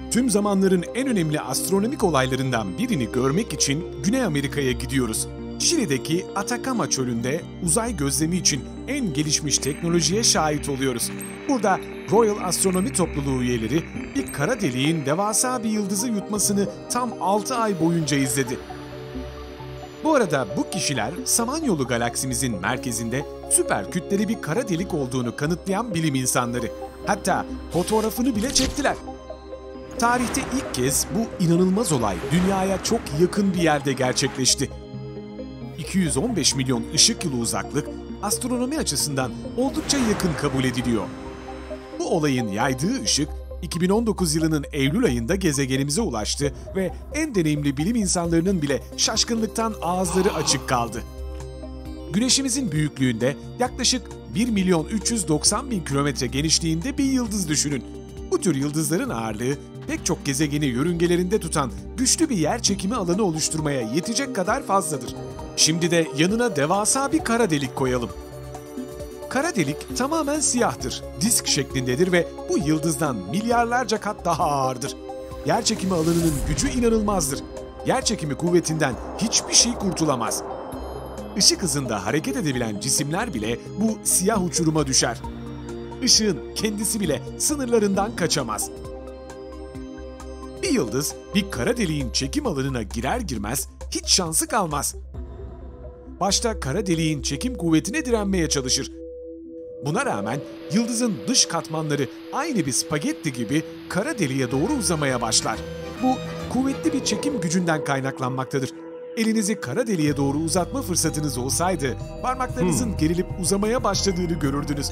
Tüm zamanların en önemli astronomik olaylarından birini görmek için Güney Amerika'ya gidiyoruz. Şili'deki Atacama Çölü'nde uzay gözlemi için en gelişmiş teknolojiye şahit oluyoruz. Burada Royal Astronomy Topluluğu üyeleri bir kara deliğin devasa bir yıldızı yutmasını tam 6 ay boyunca izledi. Bu arada bu kişiler Samanyolu galaksimizin merkezinde süper kütleli bir kara delik olduğunu kanıtlayan bilim insanları. Hatta fotoğrafını bile çektiler. Tarihte ilk kez bu inanılmaz olay Dünya'ya çok yakın bir yerde gerçekleşti. 215 milyon ışık yılı uzaklık astronomi açısından oldukça yakın kabul ediliyor. Bu olayın yaydığı ışık 2019 yılının Eylül ayında gezegenimize ulaştı ve en deneyimli bilim insanlarının bile şaşkınlıktan ağızları açık kaldı. Güneşimizin büyüklüğünde yaklaşık 1.390.000 kilometre genişliğinde bir yıldız düşünün. Bu tür yıldızların ağırlığı pek çok gezegeni yörüngelerinde tutan güçlü bir yer çekimi alanı oluşturmaya yetecek kadar fazladır. Şimdi de yanına devasa bir kara delik koyalım. Kara delik tamamen siyahtır, disk şeklindedir ve bu yıldızdan milyarlarca kat daha ağırdır. Yerçekimi alanının gücü inanılmazdır. Yerçekimi kuvvetinden hiçbir şey kurtulamaz. Işık hızında hareket edebilen cisimler bile bu siyah uçuruma düşer. Işığın kendisi bile sınırlarından kaçamaz. Bir yıldız bir kara deliğin çekim alanına girer girmez hiç şansı kalmaz. Başta kara deliğin çekim kuvvetine direnmeye çalışır. Buna rağmen yıldızın dış katmanları aynı bir spagetti gibi kara deliğe doğru uzamaya başlar. Bu kuvvetli bir çekim gücünden kaynaklanmaktadır. Elinizi kara deliğe doğru uzatma fırsatınız olsaydı parmaklarınızın gerilip uzamaya başladığını görürdünüz.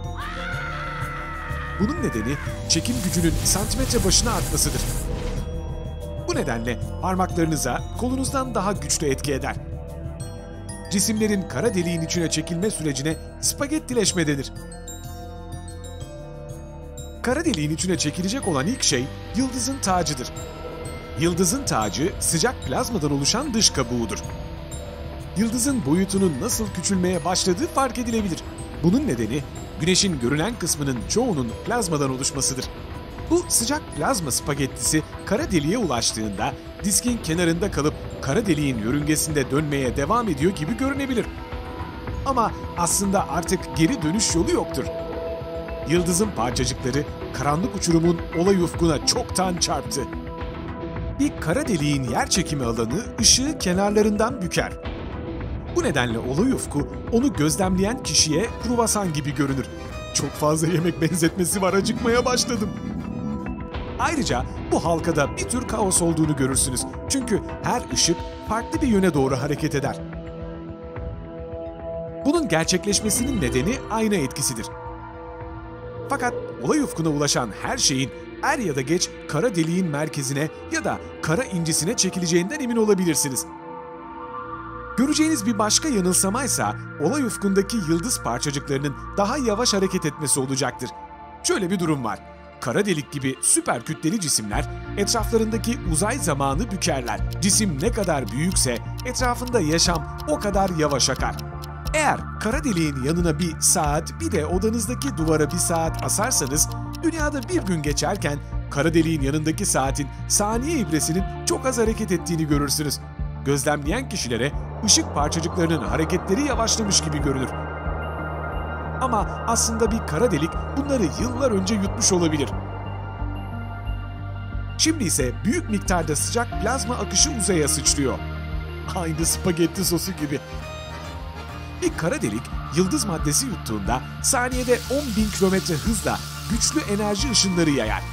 Bunun nedeni çekim gücünün santimetre başına artmasıdır. Bu nedenle parmaklarınıza kolunuzdan daha güçlü etki eder. Cisimlerin kara deliğin içine çekilme sürecine spagettileşme denir. Kara deliğin içine çekilecek olan ilk şey yıldızın tacıdır. Yıldızın tacı sıcak plazmadan oluşan dış kabuğudur. Yıldızın boyutunun nasıl küçülmeye başladığı fark edilebilir. Bunun nedeni Güneş'in görünen kısmının çoğunun plazmadan oluşmasıdır. Bu sıcak plazma spagettisi kara deliğe ulaştığında diskin kenarında kalıp kara deliğin yörüngesinde dönmeye devam ediyor gibi görünebilir. Ama aslında artık geri dönüş yolu yoktur. Yıldızın parçacıkları karanlık uçurumun olay ufkuna çoktan çarptı. Bir kara deliğin yerçekimi alanı ışığı kenarlarından büker. Bu nedenle olay ufku onu gözlemleyen kişiye kruvasan gibi görünür. Çok fazla yemek benzetmesi var, acıkmaya başladım. Ayrıca bu halkada bir tür kaos olduğunu görürsünüz. Çünkü her ışık farklı bir yöne doğru hareket eder. Bunun gerçekleşmesinin nedeni ayna etkisidir. Fakat olay ufkuna ulaşan her şeyin er ya da geç kara deliğin merkezine ya da kara incisine çekileceğinden emin olabilirsiniz. Göreceğiniz bir başka yanılsamaysa olay ufkundaki yıldız parçacıklarının daha yavaş hareket etmesi olacaktır. Şöyle bir durum var. Kara delik gibi süper kütleli cisimler etraflarındaki uzay zamanı bükerler. Cisim ne kadar büyükse etrafında yaşam o kadar yavaş akar. Eğer kara deliğin yanına bir saat bir de odanızdaki duvara bir saat asarsanız dünyada bir gün geçerken kara deliğin yanındaki saatin saniye ibresinin çok az hareket ettiğini görürsünüz. Gözlemleyen kişilere ışık parçacıklarının hareketleri yavaşlamış gibi görünür. Ama aslında bir kara delik bunları yıllar önce yutmuş olabilir. Şimdi ise büyük miktarda sıcak plazma akışı uzaya sıçrıyor. Aynı spagetti sosu gibi. Bir kara delik yıldız maddesi yuttuğunda saniyede 10.000 kilometre hızla güçlü enerji ışınları yayar.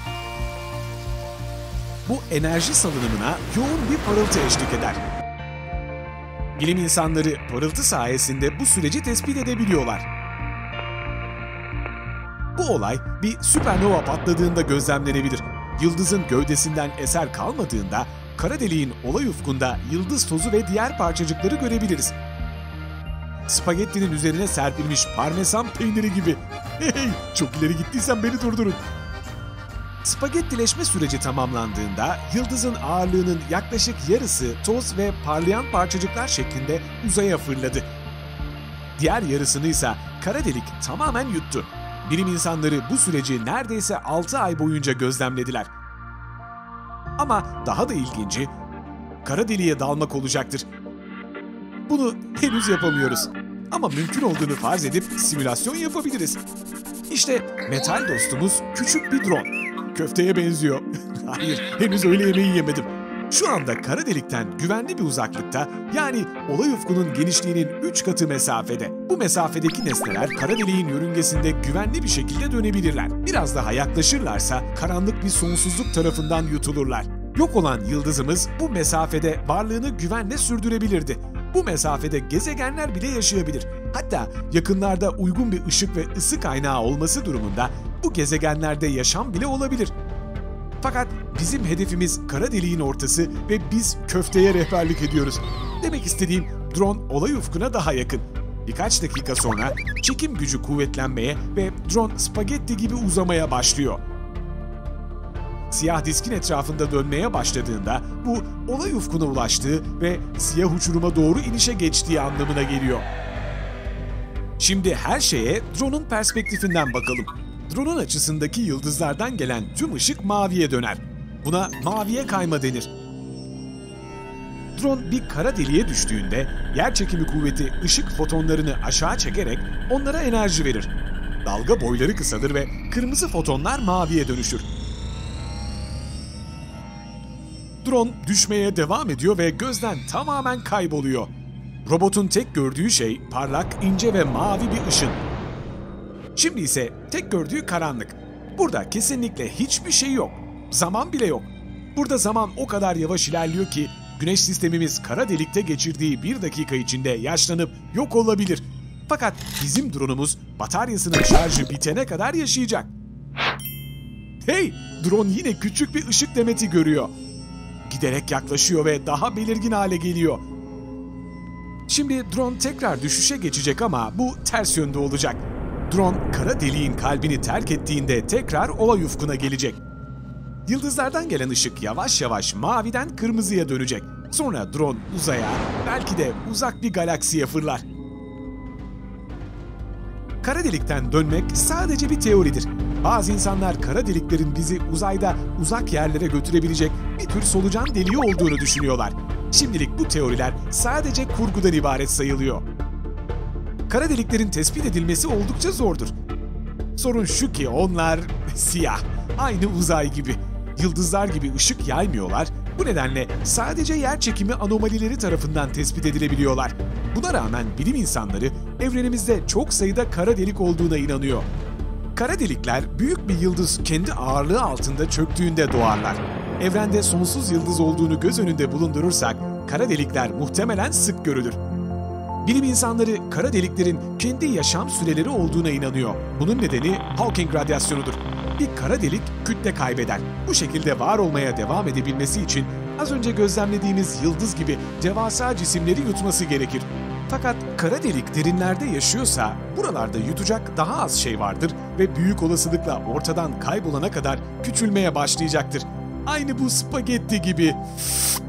Bu enerji salınımına yoğun bir parıltı eşlik eder. Bilim insanları parıltı sayesinde bu süreci tespit edebiliyorlar. Bu olay bir süpernova patladığında gözlemlenebilir. Yıldızın gövdesinden eser kalmadığında kara deliğin olay ufkunda yıldız tozu ve diğer parçacıkları görebiliriz. Spagettinin üzerine serpilmiş parmesan peyniri gibi. Hey, çok ileri gittiysen beni durdurun. Spagettileşme süreci tamamlandığında yıldızın ağırlığının yaklaşık yarısı toz ve parlayan parçacıklar şeklinde uzaya fırladı. Diğer yarısını ise kara delik tamamen yuttu. Bilim insanları bu süreci neredeyse 6 ay boyunca gözlemlediler. Ama daha da ilginci, kara deliğe dalmak olacaktır. Bunu henüz yapamıyoruz. Ama mümkün olduğunu farz edip simülasyon yapabiliriz. İşte metal dostumuz küçük bir drone. Köfteye benziyor. Hayır, henüz öğle yemeği yemedim. Şu anda kara delikten güvenli bir uzaklıkta, yani olay ufkunun genişliğinin 3 katı mesafede. Bu mesafedeki nesneler kara deliğin yörüngesinde güvenli bir şekilde dönebilirler. Biraz daha yaklaşırlarsa karanlık bir sonsuzluk tarafından yutulurlar. Yok olan yıldızımız bu mesafede varlığını güvenle sürdürebilirdi. Bu mesafede gezegenler bile yaşayabilir. Hatta yakınlarda uygun bir ışık ve ısı kaynağı olması durumunda bu gezegenlerde yaşam bile olabilir. Fakat bizim hedefimiz kara deliğin ortası ve biz köfteye rehberlik ediyoruz. Demek istediğim, drone olay ufkuna daha yakın. Birkaç dakika sonra çekim gücü kuvvetlenmeye ve drone spagetti gibi uzamaya başlıyor. Siyah diskin etrafında dönmeye başladığında bu olay ufkuna ulaştığı ve siyah uçuruma doğru inişe geçtiği anlamına geliyor. Şimdi her şeye drone'un perspektifinden bakalım. Drone'un açısındaki yıldızlardan gelen tüm ışık maviye döner. Buna maviye kayma denir. Drone bir kara deliğe düştüğünde yerçekimi kuvveti ışık fotonlarını aşağı çekerek onlara enerji verir. Dalga boyları kısalır ve kırmızı fotonlar maviye dönüşür. Drone düşmeye devam ediyor ve gözden tamamen kayboluyor. Robotun tek gördüğü şey parlak, ince ve mavi bir ışın. Şimdi ise tek gördüğü karanlık. Burada kesinlikle hiçbir şey yok. Zaman bile yok. Burada zaman o kadar yavaş ilerliyor ki Güneş sistemimiz kara delikte geçirdiği 1 dakika içinde yaşlanıp yok olabilir. Fakat bizim drone'umuz bataryasının şarjı bitene kadar yaşayacak. Hey! Drone yine küçük bir ışık demeti görüyor. Giderek yaklaşıyor ve daha belirgin hale geliyor. Şimdi drone tekrar düşüşe geçecek ama bu ters yönde olacak. Drone kara deliğin kalbini terk ettiğinde tekrar olay ufkuna gelecek. Yıldızlardan gelen ışık yavaş yavaş maviden kırmızıya dönecek. Sonra drone uzaya, belki de uzak bir galaksiye fırlar. Kara delikten dönmek sadece bir teoridir. Bazı insanlar kara deliklerin bizi uzayda uzak yerlere götürebilecek bir tür solucan deliği olduğunu düşünüyorlar. Şimdilik bu teoriler sadece kurgudan ibaret sayılıyor. Kara deliklerin tespit edilmesi oldukça zordur. Sorun şu ki onlar siyah, aynı uzay gibi. Yıldızlar gibi ışık yaymıyorlar. Bu nedenle sadece yerçekimi anomalileri tarafından tespit edilebiliyorlar. Buna rağmen bilim insanları evrenimizde çok sayıda kara delik olduğuna inanıyor. Kara delikler büyük bir yıldız kendi ağırlığı altında çöktüğünde doğarlar. Evrende sonsuz yıldız olduğunu göz önünde bulundurursak kara delikler muhtemelen sık görülür. Bilim insanları kara deliklerin kendi yaşam süreleri olduğuna inanıyor. Bunun nedeni Hawking radyasyonudur. Bir kara delik kütle kaybeder. Bu şekilde var olmaya devam edebilmesi için az önce gözlemlediğimiz yıldız gibi devasa cisimleri yutması gerekir. Fakat kara delik derinlerde yaşıyorsa buralarda yutacak daha az şey vardır ve büyük olasılıkla ortadan kaybolana kadar küçülmeye başlayacaktır. Aynı bu spagetti gibi.